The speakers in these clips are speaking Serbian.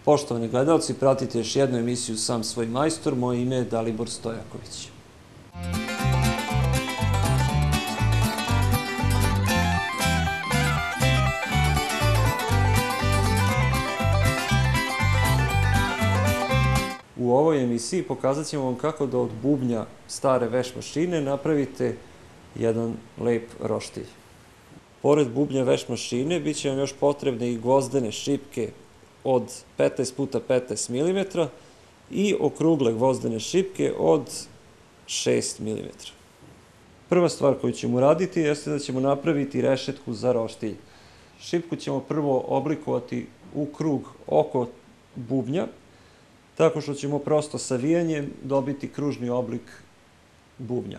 Poštovani gledalci, pratite još jednu emisiju Sam svoj majstor. Moje ime je Dalibor Stojaković. U ovoj emisiji pokazat ćemo vam kako da od bubnja stare veš mašine napravite jedan lep roštilj. Pored bubnja veš mašine bit će vam još potrebne i gvozdene šipke od 15x15 mm i okrugle gvozdene šipke od 6 mm. Prva stvar koju ćemo raditi jeste da ćemo napraviti rešetku za roštilj. Šipku ćemo prvo oblikovati u krug oko bubnja, tako što ćemo prosto savijanjem dobiti kružni oblik bubnja.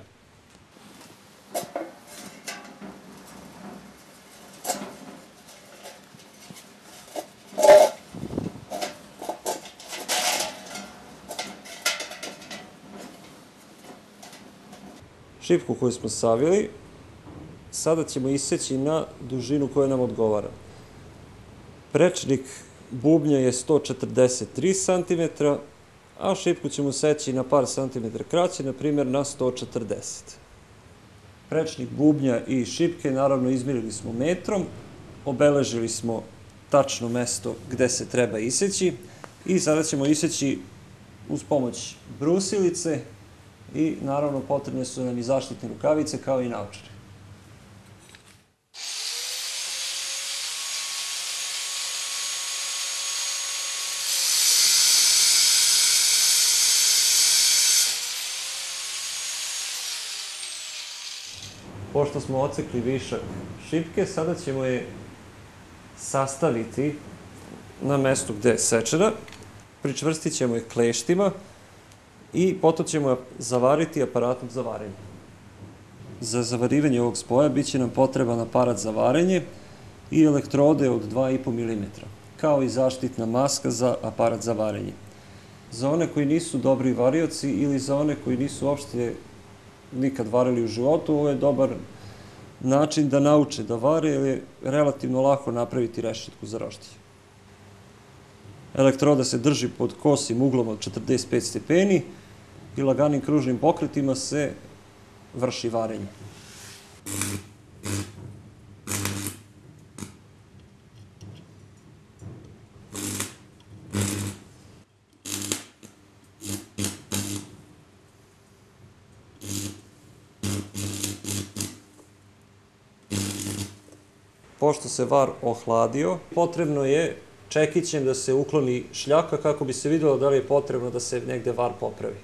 Šipku koju smo savili, sada ćemo iseći na dužinu koja nam odgovara. Prečnik bubnja je 143 cm, a šipku ćemo seći na par centimetra kraće, na primjer na 140. Prečnik bubnja i šipke naravno izmjerili smo metrom, obeležili smo tačno mesto gde se treba iseći i sada ćemo iseći uz pomoć brusilice i naravno potrebne su nam i zaštitne rukavice kao i naočare. Pošto smo odsekli višak šipke, sada ćemo je sastaviti na mestu gde je sečena, pričvrstit ćemo je kleštima i potom ćemo je zavariti aparatom za varenje. Za zavarivanje ovog spoja bit će nam potreban aparat za varenje i elektrode od 2,5 mm, kao i zaštitna maska za aparat za varenje. Za one koji nisu dobri varioci ili za one koji nisu uopšte nikad varili u životu, ovo je dobar način da nauče da vare, jer je relativno lako napraviti rešetku za roštilj. Elektroda se drži pod kosim uglom od 45 stepeni i laganim kružnim pokretima se vrši varenje. Pošto se var ohladio, potrebno je čekićem da se ukloni šljaka kako bi se videlo da li je potrebno da se negde var popravi.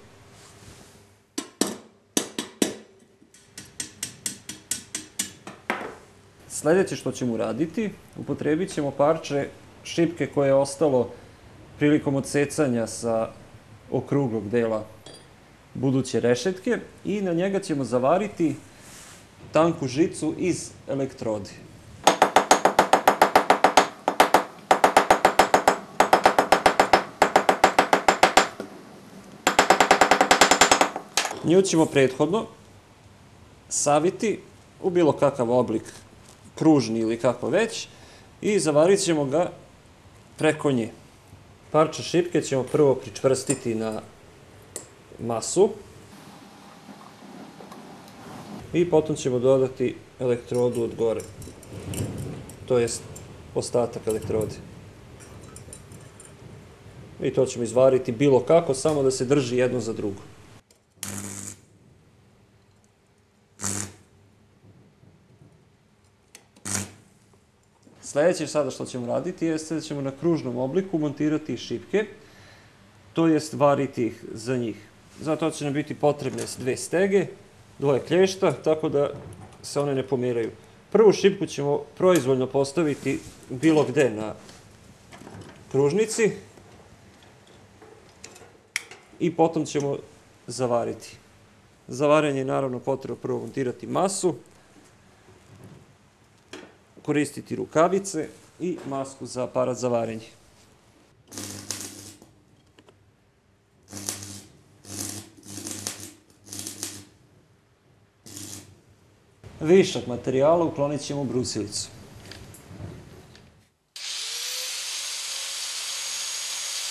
Sledeće što ćemo uraditi, upotrebit ćemo parče šipke koje je ostalo prilikom odsecanja sa okruglog dela buduće rešetke i na njega ćemo zavariti tanku žicu iz elektrode. Nju ćemo prethodno saviti u bilo kakav oblik, kružni ili kako već, i zavarit ćemo ga preko nje. Parče šipke ćemo prvo pričvrstiti na masu i potom ćemo dodati elektrodu od gore, to jest ostatak elektrode. I to ćemo izvariti bilo kako, samo da se drži jedno za drugo. Sledeće sada što ćemo raditi jeste da ćemo na kružnom obliku montirati šipke, to jest variti ih za njih. Za to će nam biti potrebne dve stege, dvoje klješta, tako da se one ne pomeraju. Prvu šipku ćemo proizvoljno postaviti bilo gde na kružnici i potom ćemo zavariti. Za varenje je naravno potrebno prvo montirati masu, koristiti rukavice i masku za aparat za varenje. Višak materijala uklonit ćemo brusilicu.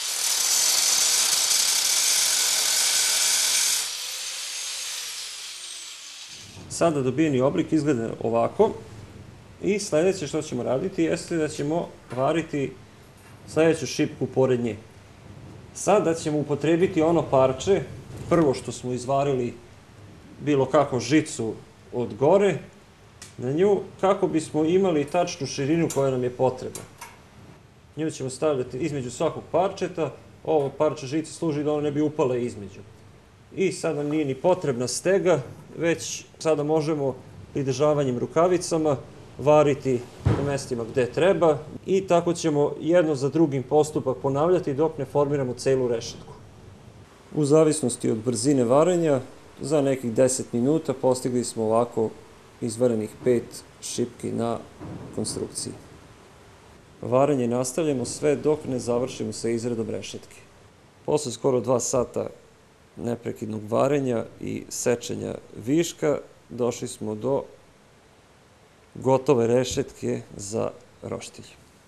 Sada dobijeni oblik izgleda ovako i sljedeće što ćemo raditi jeste da ćemo variti sljedeću šipku pored nje. Sada ćemo upotrebiti ono parče, prvo što smo izvarili bilo kako žicu od gore na nju, kako bismo imali tačnu širinu koja nam je potrebna. Nju ćemo stavljati između svakog parčeta, ovo parče žice služi da ono ne bi upale između. I sad nam nije ni potrebna stega, već sada možemo pridržavanjem rukavicama variti na mestima gde treba i tako ćemo jedno za drugim postupak ponavljati dok ne formiramo celu rešetku. U zavisnosti od brzine varenja, za nekih 10 minuta postigli smo ovako izvarenih 5 šipki na konstrukciji. Varenje nastavljamo sve dok ne završimo sa izradom rešetke. Posle skoro 2 sata neprekidnog varenja i sečenja viška došli smo do gotove rešetke za roštilj.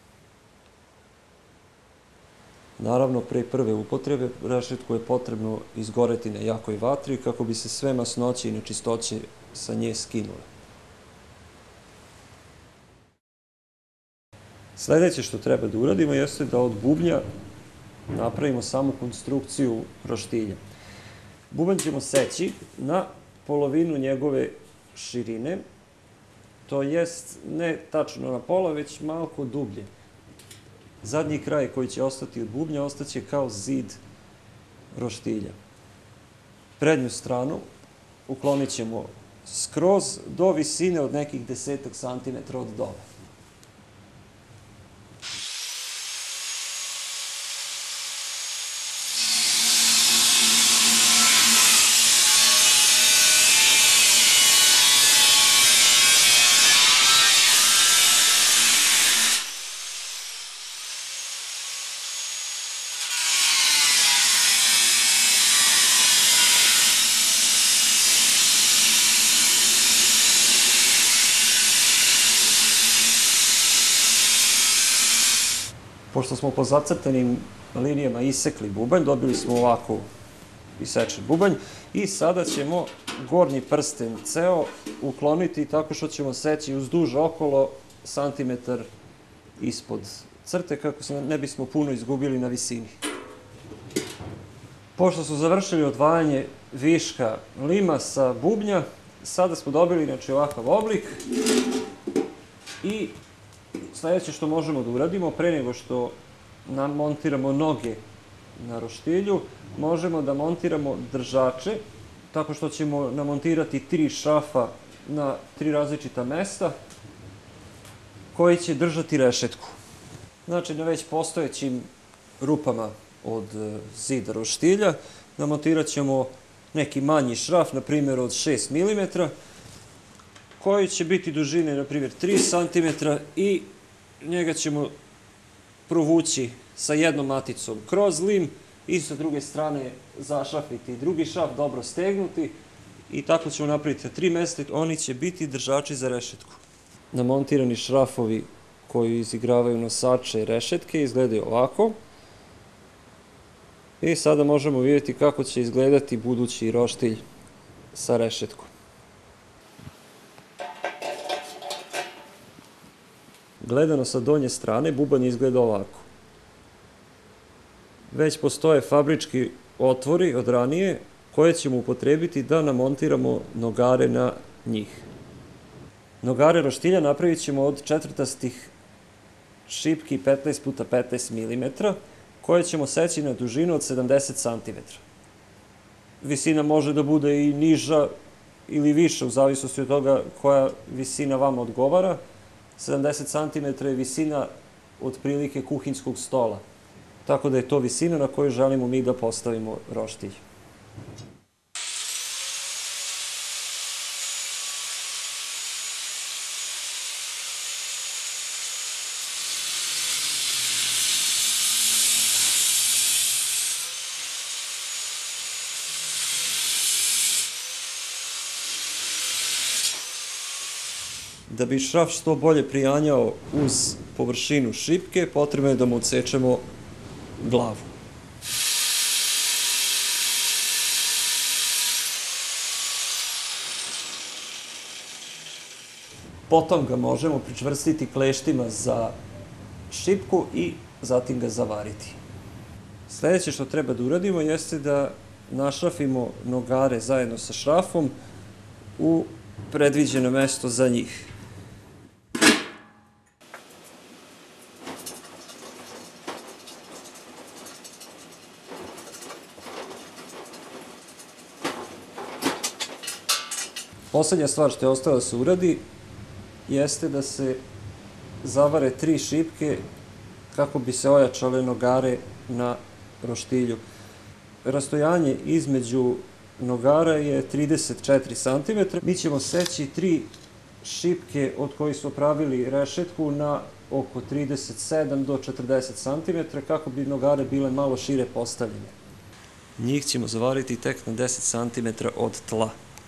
Naravno, pre prve upotrebe rešetku je potrebno izgoreti na jakoj vatri kako bi se sve masnoće i nečistoće sa nje skinule. Sljedeće što treba da uradimo jeste da od bubnja napravimo samu konstrukciju roštilja. Bubanj ćemo seći na polovinu njegove širine, to jest ne tačno na pola, već malko dublje. Zadnji kraj koji će ostati od bubnja ostaće kao zid roštilja. Prednju stranu uklonit ćemo skroz do visine od nekih 10 cm od dole. Pošto smo po zacrtanim linijama isekli bubanj, dobili smo ovako isečen bubanj i sada ćemo gornji prsten ceo ukloniti tako što ćemo seći uzduž okolo santimetar ispod crte kako se ne bismo puno izgubili na visini. Pošto smo završili odvajanje viška lima sa bubnja, sada smo dobili ovakav oblik i sljedeće što možemo da uradimo, pre nego što montiramo noge na roštilju, možemo da montiramo držače, tako što ćemo namontirati 3 šrafa na 3 različita mesta, koji će držati rešetku. Znači, na već postojećim rupama od zida roštilja namontirat ćemo neki manji šraf, na primjer od 6 mm, koji će biti dužine, na primjer, 3 cm i njega ćemo provući sa jednom maticom kroz lim i sa druge strane zašrafiti drugi šraf, dobro stegnuti i tako ćemo napraviti 3 mesta, oni će biti držači za rešetku. Namontirani šrafovi koji izigravaju nosače rešetke izgledaju ovako i sada možemo vidjeti kako će izgledati budući roštilj sa rešetkom. Gledano sa donje strane, bubanj izgleda ovako. Već postoje fabrički otvori od ranije koje ćemo upotrebiti da namontiramo nogare na njih. Nogare roštilja napravit ćemo od četvrtastih šipki 15x15 mm koje ćemo seći na dužinu od 70 cm. Visina može da bude i niža ili viša u zavisnosti od toga koja visina vama odgovara. 70 cm je visina otprilike kuhinjskog stola. Tako da je to visina na kojoj želimo mi da postavimo roštilj. Da bi šraf što bolje prijanjao uz površinu šipke, potrebno je da mu odsečemo glavu. Potom ga možemo pričvrstiti kleštima za šipku i zatim ga zavariti. Sljedeće što treba da uradimo jeste da našrafimo nogare zajedno sa šrafom u predviđeno mesto za njih. Poslednja stvar što je ostalo da se uradi jeste da se zavare 3 šipke kako bi se ojačale nogare na roštilju. Rastojanje između nogara je 34 cm. Mi ćemo seći 3 šipke od kojih smo pravili rešetku na oko 37 do 40 cm kako bi nogare bile malo šire postavljene. Njih ćemo zavariti tek na 10 cm od tla.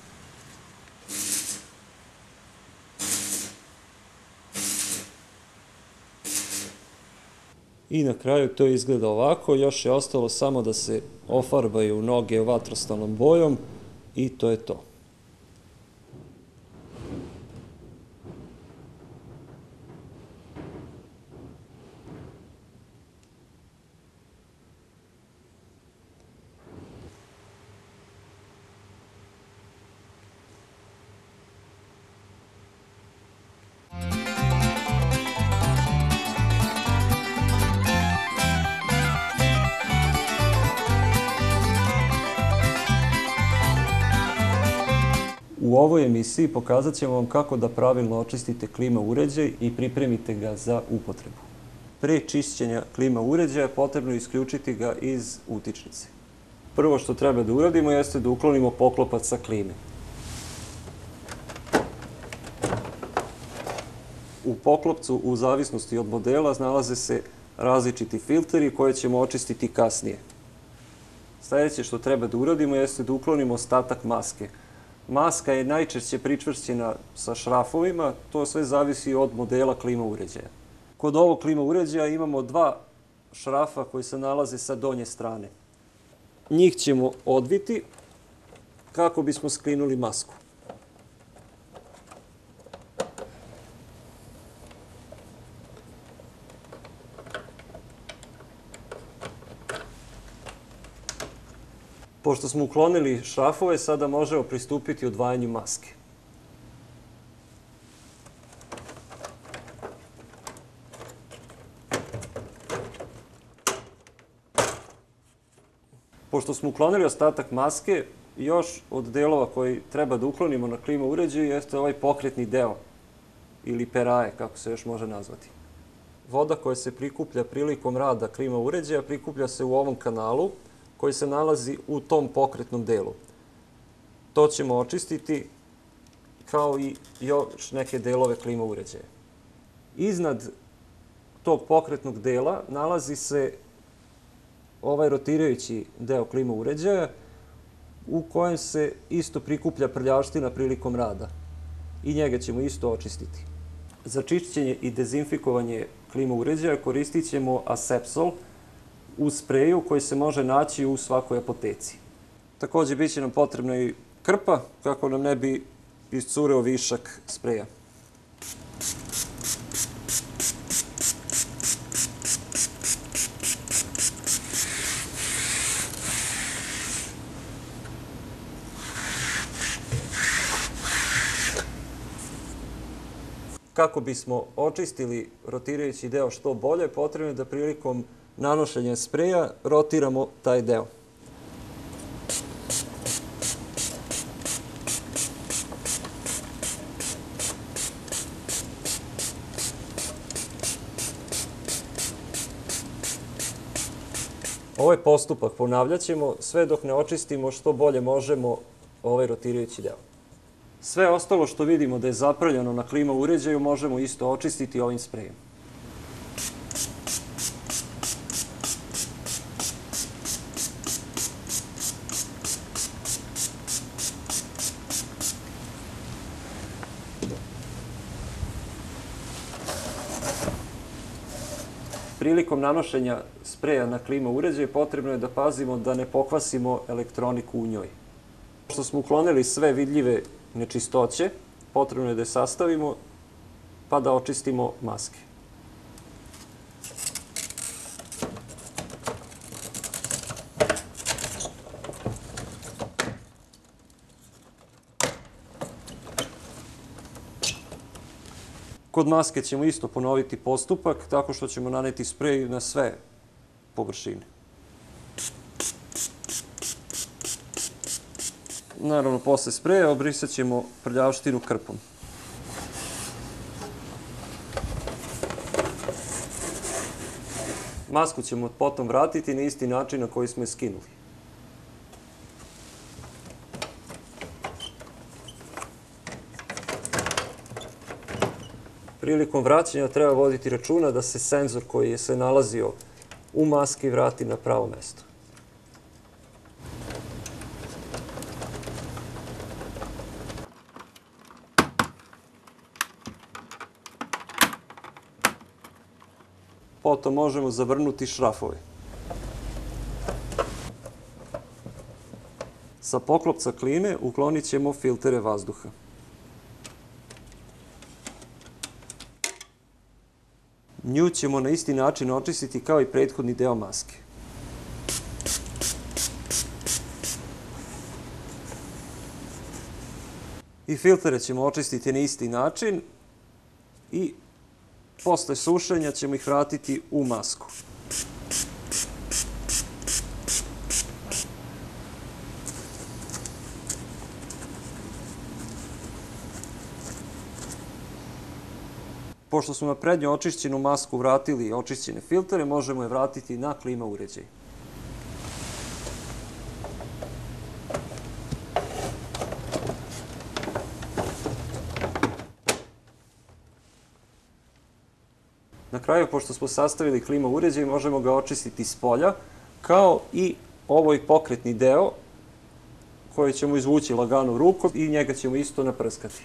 I na kraju to izgleda ovako, još je ostalo samo da se ofarbaju noge vatrostalnom bojom i to je to. U ovoj emisiji pokazat ćemo vam kako da pravilno očistite klima uređaj i pripremite ga za upotrebu. Pre čišćenja klima uređaja potrebno je isključiti ga iz utičnice. Prvo što treba da uradimo jeste da uklonimo poklopac sa klime. U poklopcu, u zavisnosti od modela, nalaze se različiti filteri koje ćemo očistiti kasnije. Sljedeće što treba da uradimo jeste da uklonimo ostatak maske. Maska je najčešće pričvršćena sa šrafovima, to sve zavisi od modela klima uređaja. Kod ovog klima uređaja imamo 2 šrafa koji se nalaze sa donje strane. Njih ćemo odviti kako bismo sklinuli masku. Pošto smo uklonili šrafove, sada možemo pristupiti odvajanju maske. Pošto smo uklonili ostatak maske, još od delova koji treba da uklonimo na klima uređaju jeste ovaj pokretni deo, ili peraje, kako se još može nazvati. Voda koja se prikuplja prilikom rada klima uređaja prikuplja se u ovom kanalu, koji se nalazi u tom pokretnom delu. To ćemo očistiti kao i još neke delove klima uređaja. Iznad tog pokretnog dela nalazi se ovaj rotirajući deo klima uređaja u kojem se isto prikuplja prljavština prilikom rada. I njega ćemo isto očistiti. Za čišćenje i dezinfikovanje klima uređaja koristit ćemo asepsol u spreju koji se može naći u svakoj apoteci. Također bit će nam potrebna i krpa kako nam ne bi iscureo višak spreja. Kako bismo očistili rotirajući deo što bolje, potrebno je da prilikom nanošenja spreja rotiramo taj deo. Ovaj postupak ponavljat ćemo sve dok ne očistimo što bolje možemo ovaj rotirajući deo. Sve ostalo što vidimo da je zaprljano na klima uređaju možemo isto očistiti ovim sprejem. Prilikom nanošenja spreja na klima uređaj potrebno je da pazimo da ne pokvasimo elektroniku u njoj. Pošto smo uklonili sve vidljive nečistoće, potrebno je da je sastavimo pa da očistimo maske. Kod maske ćemo isto ponoviti postupak tako što ćemo naneti sprej na sve površine. Naravno, posle spreja obrisat ćemo prljavštinu krpom. Masku ćemo potom vratiti na isti način na koji smo je skinuli. Prilikom vraćanja treba voditi računa da se senzor koji se nalazio u maski vrati na pravo mesto. Potom možemo zavrnuti šrafove. Sa poklopca klime uklonit ćemo filtere vazduha. Nju ćemo na isti način očistiti kao i prethodni deo maske. I filtere ćemo očistiti na isti način i posle sušenja ćemo ih vratiti u masku. Pošto smo na prednju očišćenu masku vratili očišćene filtere, možemo je vratiti na klima uređaj. Na kraju, pošto smo sastavili klima uređaj, možemo ga očistiti s polja, kao i ovaj pokretni deo koji ćemo izvući lagano rukom i njega ćemo isto naprskati.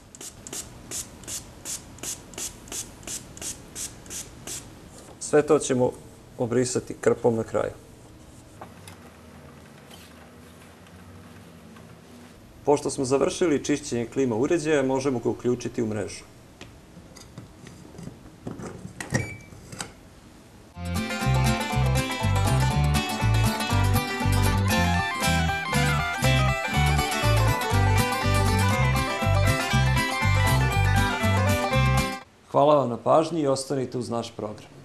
Sve to ćemo obrisati krpom na kraju. Pošto smo završili čišćenje klima uređaja, možemo ga uključiti u mrežu. Hvala vam na pažnji i ostanite uz naš program.